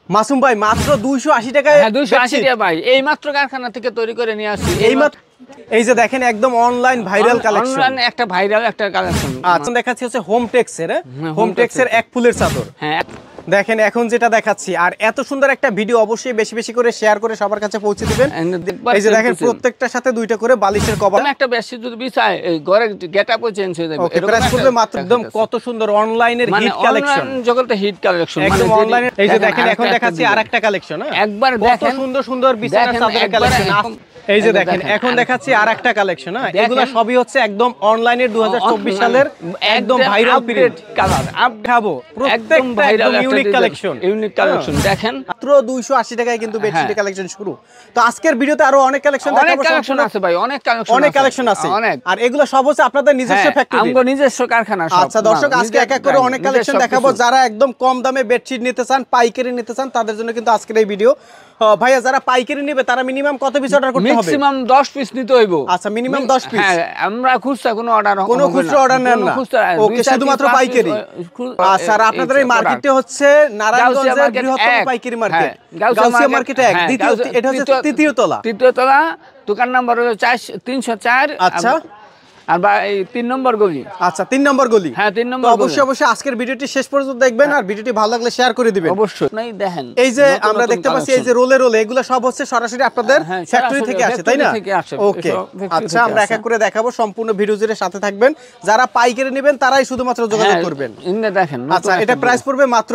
মাসুম ভাই মাত্র 280 টাকায়। হ্যাঁ 280 টাকা ভাই, এই মাত্র কারখানা থেকে তৈরি করে নিয়ে আসছি। এই যে দেখেন একদম অনলাইন ভাইরাল কালেকশন, অনলাইন একটা ভাইরাল একটা কালেকশন। আচ্ছা দেখাচ্ছি হচ্ছে হোম টেক্সের, হোম টেক্সের এক ফুলের চাদর। হ্যাঁ দেখেন এখন যেটা দেখাচ্ছি, আর এত সুন্দর একটা ভিডিও অবশ্যই বেশি বেশি করে শেয়ার করে সবার কাছে পৌঁছে দিবেন। এই যে দেখেন প্রত্যেকটার সাথে দুইটা করে বালিশের কভার। একটা বেডশিট যদি বিছায় এই ঘরের গেটআপও চেঞ্জ হয়ে যাবে। ওকে প্রাইস করবে মাত্র একদম কত সুন্দর অনলাইনের হিট কালেকশন, অনলাইন জগতে হিট কালেকশন একদম অনলাইন। এই যে দেখেন এখন দেখাচ্ছি আরেকটা কালেকশন, একবার কত সুন্দর সুন্দর বিছানার চাদরের কালেকশন। এই যে দেখেন এখন দেখাচ্ছি আরেকটা কালেকশন, এগুলা সবই হচ্ছে একদম অনলাইনের 2024 সালের একদম ভাইরাল পিরিয়ড কালার। আপ খাবো প্রত্যেকটা একদম ইউনিক কালেকশন, ইউনিক কালেকশন। দেখেন মাত্র 280 টাকায় কিন্তু বেডশিটের কালেকশন শুরু। তো আজকের ভিডিওতে আরো অনেক কালেকশন দেখাবো। অনেক কালেকশন আছে ভাই, অনেক কালেকশন আছে। আর এগুলো সব হচ্ছে আপনাদের নিজস্ব ফ্যাক্টরি, আমগো নিজস্ব কারখানা সব। আচ্ছা দর্শক আজকে এক এক করে অনেক কালেকশন দেখাবো। যারা একদম কম দামে বেডশিট নিতে চান, পাইকারি নিতে চান, তাদের জন্য কিন্তু আজকের এই ভিডিও। ভাইয়া যারা পাইকারি নেবে তারা মিনিমাম কত পিস অর্ডার করতে হবে? ম্যাক্সিমাম 10 পিস নিতে হইব। আচ্ছা মিনিমাম 10 পিস। হ্যাঁ আমরা খুচরা কোনো অর্ডার কোনো খুচরা অর্ডার নেন না। ওকে শুধুমাত্র পাইকারি। আচ্ছা আর আপনাদের এই মার্কেটে হচ্ছে নারায়ণগঞ্জের বৃহত্তম পাইকারি মার্কেট গাউসিয়া মার্কেট 1 দ্বিতীয়, এটা হচ্ছে তৃতীয় তলা। দোকান নাম্বার হলো 304। আচ্ছা আর বা এই 3 নম্বর গলি। আচ্ছা 3 নম্বর গলি। হ্যাঁ 3 নম্বর গলি। অবশ্যই আজকের ভিডিওটি শেষ পর্যন্ত দেখবেন, আর ভিডিওটি ভালো লাগলে শেয়ার করে দিবেন অবশ্যই। নাই দেখেন এই যে আমরা দেখতে পাচ্ছি এই যে রোলে রোলে এগুলো সব হচ্ছে সরাসরি আপনাদের ফ্যাক্টরি থেকে আসে, তাই না? ওকে আচ্ছা আমরা এক এক করে দেখাবো, সম্পূর্ণ ভিডিও জুড়ে সাথে থাকবেন। যারা পাইকারি নেবেন তারাই শুধুমাত্র যোগাযোগ করবেন। দেখেন আচ্ছা এটা প্রাইস পড়বে মাত্র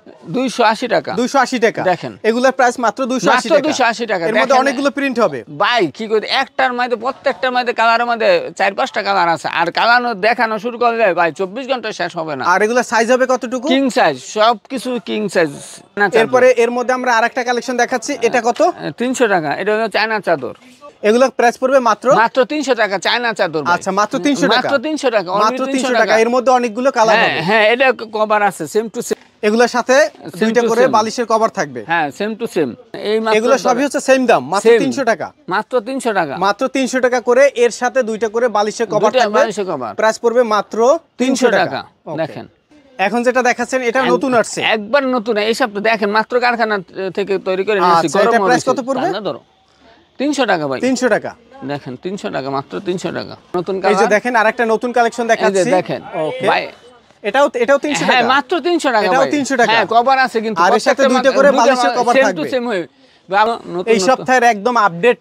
280 টাকা। 280 টাকা। দেখেন এগুলোর প্রাইস মাত্র 280 টাকা। 280 টাকা। এর মধ্যে অনেকগুলো প্রিন্ট হবে ভাই, কি করে একটার মধ্যে প্রত্যেকটার মধ্যে কালারের মধ্যে 4-5টা কালার আছে, আর কালানো দেখানো শুরু করলে ভাই 24 ঘন্টায় শেষ হবে না। আর এগুলো সাইজ হবে কতটুকু? কিং সাইজ, সব কিছু কিং সাইজ। এরপরে এর মধ্যে আমরা আরেকটা কালেকশন দেখাচ্ছি, এটা কত? 300 টাকা। এটা হলো চায়না চাদর। এগুলো প্রাইস পড়বে মাত্র 300 টাকা চায়না চাদর। আচ্ছা মাত্র 300 টাকা। মাত্র 300 টাকা। মাত্র 300 টাকা। এর মধ্যে অনেকগুলো কালার হবে। হ্যাঁ এটা কভার আছে সেম টু সেম। এগুলোর সাথে দুইটা করে বালিশের কভার থাকবে। হ্যাঁ সেম টু সেম। এই মাত্র এগুলো সবই হচ্ছে সেম দাম, মাত্র 300 টাকা। মাত্র 300 টাকা। মাত্র 300 টাকা করে এর সাথে দুইটা করে বালিশের কভার থাকবে। প্রাইস পড়বে মাত্র 300 টাকা। দেখেন এখন যেটা দেখাচ্ছেন এটা নতুন আসছে, একবার নতুন। এই সব দেখেন মাত্র কারখানা থেকে তৈরি করে নিয়েছি। এটা প্রাইস কত পড়বে? ধরো 300 টাকা ভাই। 300 টাকা। দেখেন 300 টাকা, মাত্র 300 টাকা। নতুন কালার। এই যে দেখেন আরেকটা নতুন কালেকশন দেখাচ্ছি। দেখেন ওকে ভাই এটাও 300 টাকা। হ্যাঁ মাত্র 300 টাকা। এটাও 300 টাকা। হ্যাঁ কভার আছে কিন্তু আর এর সাথে দুইটা করে বালিশের কভার থাকবে। সেম টু সেম হয়ে এই সপ্তাহের একদম আপডেট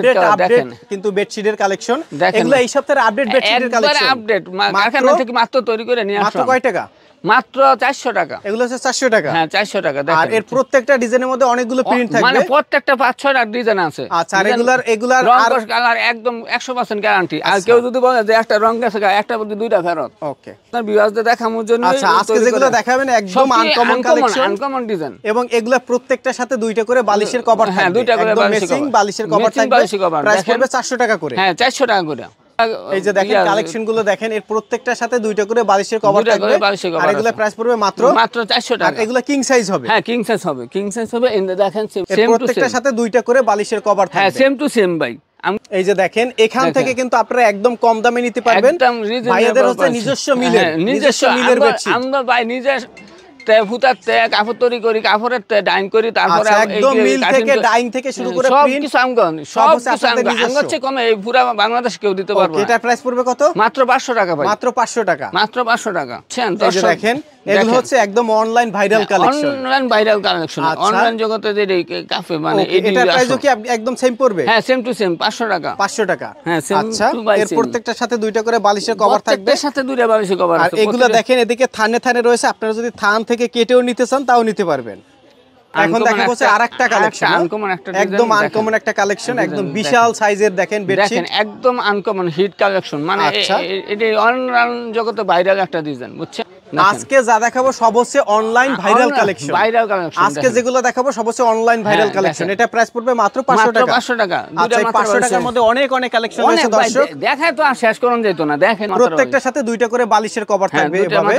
কিন্তু বেডশিটের কালেকশন। এগুলো এই সপ্তাহের আপডেট বেডশিটের কালেকশন। একবার আপডেট কারখানা থেকে মাত্র তৈরি করে নিয়ে আসা। মাত্র কয় টাকা? মাত্র 400 টাকা। এগুলো হচ্ছে 400 টাকা। হ্যাঁ 400 টাকা। দেখেন আর এর প্রত্যেকটা ডিজাইনের মধ্যে অনেকগুলো প্রিন্ট থাকবে, মানে প্রত্যেকটা 5-6টা ডিজাইন আছে। আচ্ছা আর এগুলার আর কালার একদম 100% গ্যারান্টি। আর কেউ যদি বলে যে একটা রং গেছে একটা বলতে দুইটা ফেরত। ওকে আপনার ভিউয়ারদের দেখানোর জন্য। আচ্ছা আজকে যেগুলো দেখাবেন একদম আনকমন কালেকশন, আনকমন ডিজাইন, এবং এগুলা প্রত্যেকটার সাথে দুইটা করে বালিশের কভার থাকবে। হ্যাঁ দুইটা করে বালিশের কভার থাকবে। প্রাইস পড়বে 400 টাকা করে। হ্যাঁ 400 টাকা করে। এই যে দেখেন কালেকশন গুলো দেখেন, এর প্রত্যেকটার সাথে দুইটা করে বালিশের কভার থাকবে। আর এগুলা প্রাইস পড়বে মাত্র 400 টাকা। আর এগুলা কিং সাইজ হবে। হ্যাঁ কিং সাইজ হবে, কিং সাইজ হবে। এই দেখেন সেম টু সেম। প্রত্যেকটার সাথে দুইটা করে বালিশের কভার থাকবে। হ্যাঁ সেম টু সেম ভাই। এই যে দেখেন এখান থেকে কিন্তু আপনারা একদম কম দামে নিতে পারবেন। ভাইয়াদের হচ্ছে নিজস্ব মিলের বেডশিট। আমরা ভাই নিজের ফুতার কাপড় তৈরি করি, কাপড়ের ডাইং করি, তারপরে একদম মিল থেকে ডাইং থেকে শুরু করে সব কিছু আমগন, সব কিছু আমগন হচ্ছে কমে এই পুরো বাংলাদেশ কেউ দিতে পারবে না। এটা প্রাইস পড়বে কত? মাত্র 500 টাকা ভাই। মাত্র 500 টাকা। মাত্র 500 টাকা। এই যে দেখেন এগুলো হচ্ছে একদম online viral collection. Online viral collection. Online জগতে যে কাফে মানে এটা প্রাইসও কি একদম সেম পড়বে? হ্যাঁ সেম টু সেম 500 টাকা। 500 টাকা। হ্যাঁ সেম। আচ্ছা এর প্রত্যেকটার সাথে দুইটা করে বালিশের কভার থাকবে। প্রত্যেকটার সাথে দুইটা বালিশের কভার আছে। আর এগুলো দেখেন এদিকে থানে থানে রয়েছে, আপনারা যদি থান থেকে কেটেও নিতে চান তাও নিতে পারবেন। এখন দেখা হচ্ছে আরেকটা কালেকশন, একদম আনকমন একটা কালেকশন, একদম বিশাল সাইজের দেখেন বেডশিট। দেখেন একদম আনকমন হিট কালেকশন, মানে এটা অনলাইন জগতে ভাইরাল একটা ডিজাইন, বুঝছেন? আজকে যা দেখাবো সব হচ্ছে অনলাইন ভাইরাল কালেকশন। আজকে যেগুলো দেখাবো সব হচ্ছে অনলাইন ভাইরাল কালেকশন। এটা প্রাইস পড়বে মাত্র 500 টাকা। 500 টাকা। আচ্ছা 500 টাকার মধ্যে অনেক কালেকশন আছে দর্শক। দেখায় তো আর শেষ করুন যেত না। দেখেন প্রত্যেকটার সাথে দুইটা করে বালিশের কভার থাকবে এভাবে।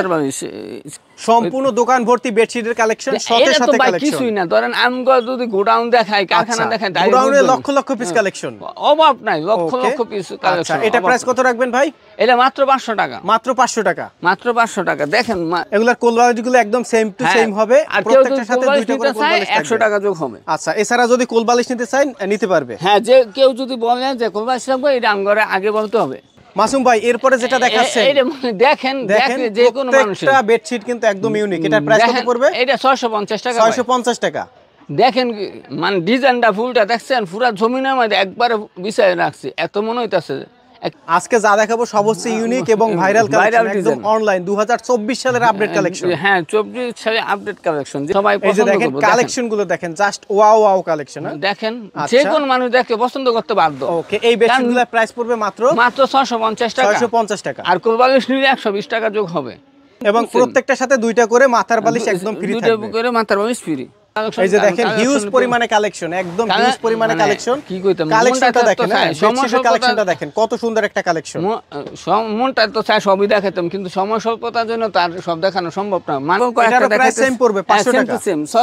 সম্পূর্ণ দোকান ভর্তি বেডশিটের কালেকশন, সাথে সাথে কালেকশন। কিছুই না, ধরেন আমগো যদি গোডাউন দেখাই, কারখানা দেখাই, গোডাউনে লক্ষ লক্ষ পিস কালেকশন, অভাব নাই, লক্ষ লক্ষ পিস কালেকশন। এটা প্রাইস কত রাখবেন ভাই? এটা মাত্র 500 টাকা। মাত্র 500 টাকা। মাত্র 500 টাকা। দেখেন এগুলার কোলবালিশ গুলো একদম সেম টু সেম হবে, আর প্রত্যেকটার সাথে দুইটা করে কোলবালিশ থাকবে। 100 টাকা যোগ হবে। আচ্ছা, এছাড়া যদি কোলবালিশ নিতে চান নিতে পারবে। হ্যাঁ, যে কেউ যদি বলে যে কোলবালিশ লাগবে, এটা আমগরে আগে বলতে হবে। মাসুম ভাই, এরপরে যেটা দেখাচ্ছেন দেখেন যে কোনো মানুষের প্রত্যেকটা বেডশিট কিন্তু একদম ইউনিক। এটা প্রাইস কত পড়বে? এটা 650 টাকা। 650 টাকা। দেখেন মানে ডিজাইনটা ফুলটা দেখছেন, পুরো জমিনের মধ্যে একবারে বিছায় রাখছি, এত মনে হইতাছে। আজকে যা দেখাবো সব হচ্ছে ইউনিক এবং ভাইরাল কালেকশন, একদম অনলাইন 2024 সালের আপডেট কালেকশন। হ্যাঁ, 24 সালে আপডেট কালেকশন, সবাই পছন্দ করবে। দেখেন কালেকশন গুলো দেখেন, জাস্ট ওয়াও ওয়াও কালেকশন। দেখেন যে কোন মানুষ দেখে পছন্দ করতে বাধ্য। ওকে, এই বেডশিটগুলোর প্রাইস পড়বে মাত্র 650 টাকা। 650 টাকা। আর কোলবালিশ নিলে 120 টাকা যোগ হবে, এবং প্রত্যেকটার সাথে দুইটা করে মাথার বালিশ একদম ফ্রি থাকবে। দুইটা করে মাথার বালিশ ফ্রি। এই যে দেখেন হিউজ পরিমাণে কালেকশন, একদম হিউজ পরিমাণে কালেকশন। কি কইতাম, কালেকশনটা দেখেন, বেডশিটের কালেকশনটা দেখেন, কত সুন্দর একটা কালেকশন। মনটা তো চাই সবই দেখাতাম, কিন্তু সময় স্বল্পতার জন্য তার সব দেখানো সম্ভব না। এটার প্রাইস সেম পড়বে 500 টাকা।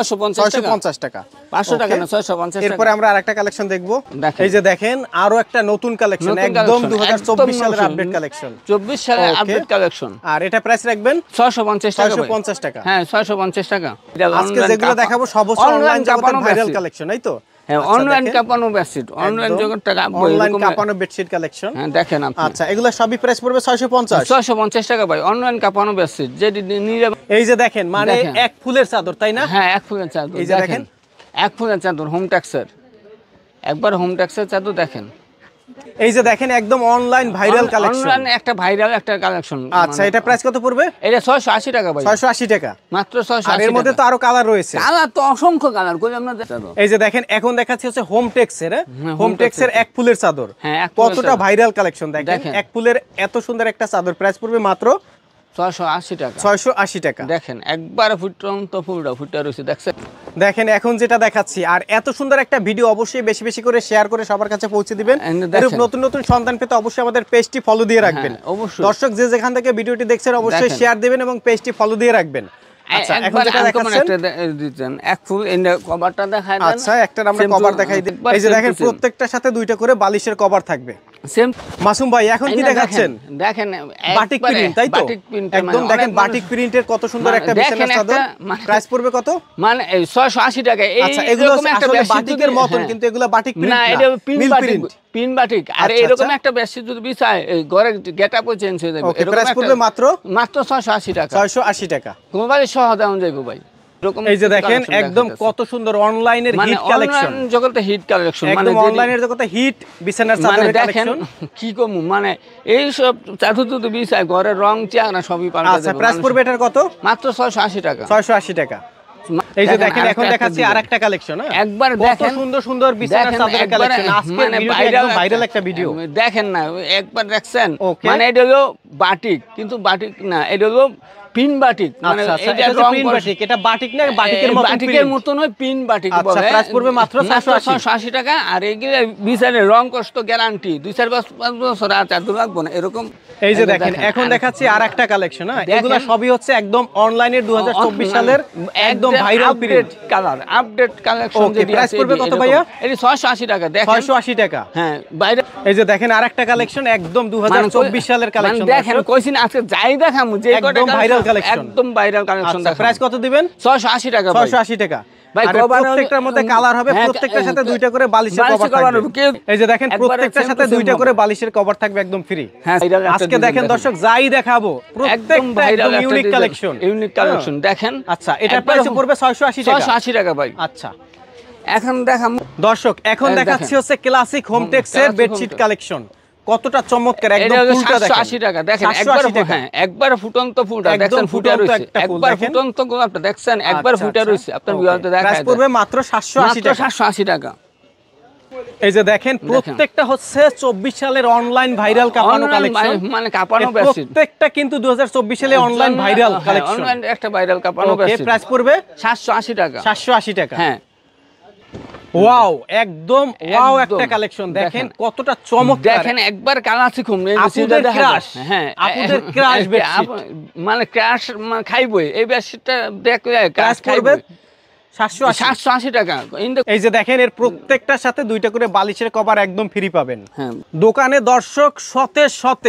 650 টাকা। 500 টাকা না, 650 টাকা। এরপর আমরা আরেকটা কালেকশন দেখব। এই যে দেখেন আরো একটা নতুন কালেকশন, একদম 2024 সালের আপডেট কালেকশন। 24 সালের আপডেট কালেকশন। আর এটা প্রাইস রাখবেন 650 টাকা। 650 টাকা। হ্যাঁ, 650 টাকা। আজকে যেগুলো দেখাবো সব হচ্ছে অনলাইন জগতের ভাইরাল কালেকশন, তাই তো? হ্যাঁ, অনলাইন কাপানো বেডশিট, অনলাইন জগৎটা অনলাইন কাপানো বেডশিট কালেকশন। হ্যাঁ, দেখেন আপনি। আচ্ছা, এগুলো সবই প্রাইস পড়বে 650 টাকা ভাই, অনলাইন কাপানো বেডশিট। যেটি নিয়ে এই যে দেখেন, মানে এক ফুলের চাদর, তাই না? হ্যাঁ, এক ফুলের চাদর। এই যে দেখেন এক ফুলের চাদর, হোম ট্যাক্সের, একবার হোম ট্যাক্সের চাদর। দেখেন এই যে দেখেন, একদম অনলাইন ভাইরাল কালেকশন, অনলাইন একটা ভাইরাল একটা কালেকশন। আচ্ছা, এটা প্রাইস কত পড়বে? এটা 680 টাকা ভাই। 680 টাকা মাত্র 680 আর এর মধ্যে তো আরো কালার রয়েছে। কালার তো অসংখ্য কালার, কই আমরা দেখাবো। এই যে দেখেন, এখন দেখাচ্ছি হচ্ছে হোম টেক্সের, হোম টেক্সের এক ফুলের চাদর। হ্যাঁ, কতটা ভাইরাল কালেকশন দেখেন। এক ফুলের এত সুন্দর একটা চাদর, প্রাইস পড়বে মাত্র 680 টাকা। 680 টাকা। দেখেন একবার ফুটন্ত ফুলটা ফুটে রয়েছে, দেখছেন? দেখেন এখন যেটা দেখাচ্ছি, আর এত সুন্দর একটা ভিডিও অবশ্যই বেশি বেশি করে শেয়ার করে সবার কাছে পৌঁছে দিবেন। এরকম নতুন নতুন সন্ধান পেতে অবশ্যই আমাদের পেজটি ফলো দিয়ে রাখবেন। দর্শক যে যেখান থেকে ভিডিওটি দেখছেন অবশ্যই শেয়ার দিবেন এবং পেজটি ফলো দিয়ে রাখবেন। আচ্ছা, এখন যেটা দেখাচ্ছেন এক ফুল এন্ড কভারটা দেখায় দেন। আচ্ছা, একটা আমরা কভার দেখাই দিই। এই যে দেখেন, প্রত্যেকটার সাথে দুইটা করে বালিশের কভার থাকবে। সেম মাসুম ভাই, এখন কি দেখাচ্ছেন? দেখেন বাটিক প্রিন্ট, তাই তো? একদম দেখেন বাটিক প্রিন্টের কত সুন্দর একটা বিছানার চাদর। প্রাইস পড়বে কত? মানে 680 টাকা। আচ্ছা, এগুলো আসলে বাটিকের মতন, কিন্তু এগুলো বাটিক প্রিন্ট না, এটা পিন বাটিক, পিন বাটিক। আর এরকম একটা বেডশিট যদি বিছায়, ঘরে গেটআপও চেঞ্জ হয়ে যাবে। এরকম প্রাইস পড়বে মাত্র 680 টাকা। 680 টাকা। মোবাইলে সহ দাম যাইবো ভাই। এই যে দেখেন, একদম কত সুন্দর অনলাইনের হিট কালেকশন, অনলাইন জগতে হিট কালেকশন, মানে অনলাইনের জগতে হিট বিছানার চাদরের কালেকশন। কি কম, মানে এই সব চাদর তো বিছায়, ঘরের রং চেহারা সবই পাল্টে যাবে। আচ্ছা, প্রাইস পড়বে এটার কত? মাত্র 680 টাকা। 680 টাকা। এই যে দেখেন, এখন দেখাচ্ছি আরেকটা কালেকশন। একবার দেখেন সুন্দর সুন্দর বিছানার চাদরের কালেকশন। আজকে একদম ভাইরাল একটা ভিডিও দেখেন না, একবার দেখছেন? মানে এটা হলো বাটিক, কিন্তু বাটিক না, এটা হলো পিন বাটিক। মানে এটা পিন বাটিক, এটা বাটিক না, বাটিকের মতন, বাটিকের মতন হয়, পিন বাটিক বলে। আচ্ছা, প্রাইস পড়বে মাত্র 680 টাকা। আর এগুলা বিছানার রং কষ্ট গ্যারান্টি, 2-4 বছর আর চাদর লাগবে না এরকম। এই যে দেখেন, এখন দেখাচ্ছি আরেকটা কালেকশন। এগুলো সবই হচ্ছে একদম অনলাইনের 2024 সালের একদম viral print colour, update collection. যে প্রাইস পড়বে কত ভাইয়া? এটা 680 টাকা। দেখেন 680 টাকা। হ্যাঁ, বাইরে এই যে দেখেন আরেকটা কালেকশন, একদম 2024 সালের কালেকশন। দেখেন কইছিন আজকে যাই দেখামু, যে একদম ভাইরাল কালেকশন, একদম ভাইরাল কালেকশন। আচ্ছা, প্রাইস কত দিবেন? 680 টাকা। 680 টাকা। ভাই, প্রত্যেকটার মধ্যে কালার হবে, প্রত্যেকটার সাথে দুইটা করে বালিশের কভার থাকবে। এই যে দেখেন, প্রত্যেকটার সাথে দুইটা করে বালিশের কভার থাকবে একদম ফ্রি। আজকে দেখেন দর্শক, যাই দেখাবো প্রত্যেকটা একদম ইউনিক কালেকশন, ইউনিক কালেকশন। দেখেন আচ্ছা, এটা প্রাইস পড়বে 680 টাকা। 680 টাকা ভাই। আচ্ছা, এখন দেখাম দর্শক, এখন দেখাচ্ছি হচ্ছে ক্লাসিক হোম টেক্সের বেডশিট কালেকশন। কতটা চমৎকার, একদম ফুলটা দেখেন। 780 টাকা। দেখেন একবার, হ্যাঁ, একবার ফুটন্ত ফুলটা দেখেন, ফুটে রইছে। একবার ফুটন্ত গোলাপটা দেখছেন, একবার ফুটে রইছে। আপনার ভিউয়ারতে দেখায়, প্রাইস পড়বে মাত্র 780 টাকা। 780 টাকা। এই যে দেখেন, প্রত্যেকটা হচ্ছে 24 সালের অনলাইন ভাইরাল কাপানো কালেকশন, মানে কাপানো বেডশিট। প্রত্যেকটা কিন্তু 2024 সালে অনলাইন ভাইরাল কালেকশন, অনলাইন একটা ভাইরাল কাপানো বেডশিট। প্রাইস পড়বে 780 টাকা। 780 টাকা। হ্যাঁ, ওয়াও, একদম ওয়াও একটা কালেকশন। দেখেন কতটা চমৎকার। দেখেন একবার কালাসি খুম, আপুদের ক্রাশ। হ্যাঁ, আপুদের ক্রাশ বেডশিট, মানে ক্রাশ খাইবই এই বেডশিটটা দেখলে ক্রাশ খাইবে। 780 টাকা। এই যে দেখেন এর প্রত্যেকটার সাথে দুইটা করে বালিশের কভার একদম ফ্রি পাবেন। দোকানে দর্শক শতে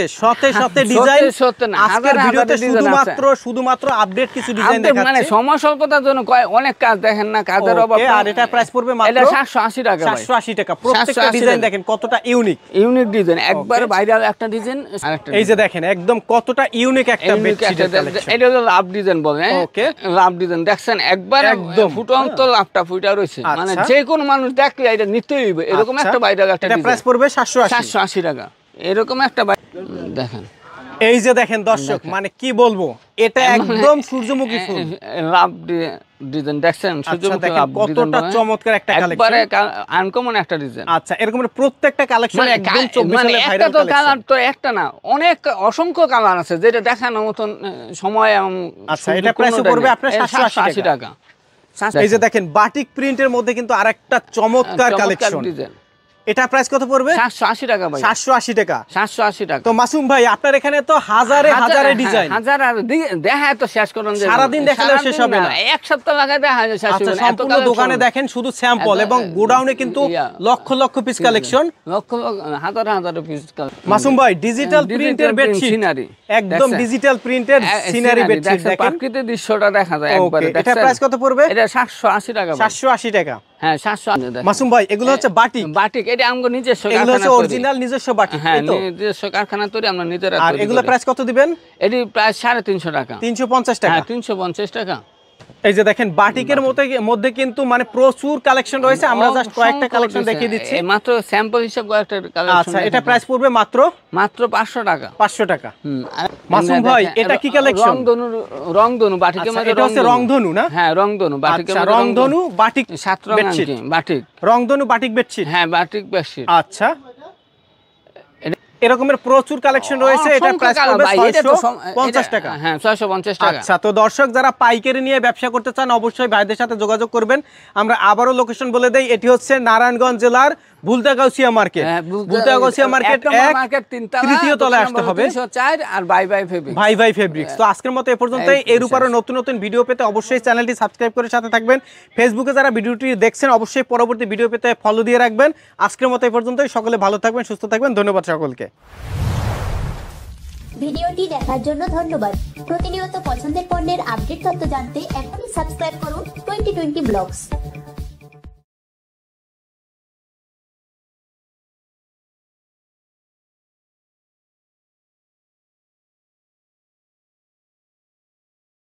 ডিজাইন, আজকের ভিডিওতে শুধুমাত্র আপডেট কিছু ডিজাইন দেখাচ্ছি। মানে সময় স্বল্পতার জন্য অনেক কাজ দেখেন না, কাজের অভাব। আর এটা প্রাইস পড়বে মাত্র 780 টাকা। 780 টাকা। প্রত্যেকটা ডিজাইন দেখেন কতটা ইউনিক ডিজাইন, একবার ভাইরাল একটা ডিজাইন। এই যে দেখেন একদম কতটা ইউনিক একটা বেডশিটের কালেকশন। এটা হলো লাভ ডিজাইন বলে। ওকে, লাভ ডিজাইন দেখছেন একবার ফুটন্ত লাভটা ফুটা রয়েছে, মানে যে কোন মানুষ দেখলে এটা নিতেই হবে। এরকম একটা ভাইরাল একটা ডিজাইন। এটা প্রাইস পড়বে 780 টাকা। এরকম একটা দেখেন। এই যে দেখেন দর্শক, মানে কি বলবো, এটা একদম সূর্যমুখী ফুল লাভ ডিজাইন দেখছেন, সূর্যমুখী লাভ কতটা চমৎকার একটা কালেকশন, একবারে আনকমন একটা ডিজাইন। আচ্ছা, এরকম প্রত্যেকটা কালেকশন একদম 24 সালের ভাইরাল কালেকশন। কালার তো একটা না, অনেক অসংখ্য কালার আছে যেটা দেখানোর মতন সময়। আচ্ছা, এটা প্রাইস পড়বে আপনার 780 টাকা। এই যে দেখেন বাটিক প্রিন্টের মধ্যে কিন্তু আরেকটা চমৎকার কালেকশন। এটা প্রাইস কত পড়বে? 780 টাকা ভাই। 780 টাকা। 780 টাকা। তো মাসুম ভাই আপনার এখানে তো হাজারে ডিজাইন, হাজার আর দেখায় তো শেষ করুন যে সারা দিন দেখালে শেষ হবে না, এক সপ্তাহ লাগায় দেখা যায় শেষ হবে না। সম্পূর্ণ দোকানে দেখেন শুধু স্যাম্পল, এবং গোডাউনে কিন্তু লক্ষ পিস কালেকশন, হাজার পিস। মাসুম ভাই ডিজিটাল প্রিন্টের বেডশিট, সিনারি, একদম ডিজিটাল প্রিন্টের সিনারি বেডশিট দেখেন, প্রাকৃতিক দৃশ্যটা দেখা যায় একবারে। এটা প্রাইস কত পড়বে? এটা 780 টাকা। 780 টাকা। হ্যাঁ 780। মাসুম ভাই এগুলো হচ্ছে বাটিক, এটা আমগো নিজস্ব কারখানা, এগুলো হচ্ছে অরিজিনাল নিজস্ব বাটিক। হ্যাঁ, নিজস্ব কারখানা তৈরি আমরা নিজেরা। আর এগুলো প্রাইস কত দিবেন? এটি প্রায় 350 টাকা। 350 টাকা। হ্যাঁ 350 টাকা। এই যে দেখেন বাটিকের মধ্যে কিন্তু মানে প্রচুর কালেকশন রয়েছে, আমরা জাস্ট কয়েকটা কালেকশন দেখিয়ে দিচ্ছি, মাত্র স্যাম্পল হিসাব কয়েকটা কালেকশন। আচ্ছা, এটা প্রাইস পড়বে মাত্র 500 টাকা। 500 টাকা। মাসুম ভাই এটা কি কালেকশন? রংধনু বাটিকের মধ্যে। এটা হচ্ছে রংধনু না? হ্যাঁ রংধনু বাটিকের মধ্যে। রংধনু বাটিক 7 রং বাটিক। রংধনু বাটিক বেডশিট। হ্যাঁ বাটিক বেডশিট। আচ্ছা, এরকমের প্রচুর কালেকশন রয়েছে। এটা প্রাইস পড়বে 650 টাকা। হ্যাঁ 650 টাকা। আচ্ছা, তো দর্শক যারা পাইকারি নিয়ে ব্যবসা করতে চান অবশ্যই ভাইদের সাথে যোগাযোগ করবেন। আমরা আবারও লোকেশন বলে দেই, এটি হচ্ছে নারায়ণগঞ্জ জেলার ভুলতাগাউসিয়া মার্কেট। ভুলতাগাউসিয়া মার্কেট 1 তৃতীয় তলায় আসতে হবে। 304 আর ভাই ফেব্রিক্স। তো আজকের মতো এ পর্যন্তই। এর উপরে নতুন ভিডিও পেতে অবশ্যই চ্যানেলটি সাবস্ক্রাইব করে সাথে থাকবেন। ফেসবুকে যারা ভিডিওটি দেখছেন অবশ্যই পরবর্তী ভিডিও পেতে ফলো দিয়ে রাখবেন। আজকের মতো এ পর্যন্তই। সকলে ভালো থাকবেন, সুস্থ থাকবেন। ধন্যবাদ সকলকে। ভিডিওটি দেখার জন্য ধন্যবাদ। প্রতিনিয়ত পছন্দের পণ্যের আপডেট তথ্য জানতে এখনই সাবস্ক্রাইব করুন 2020 ব্লগস।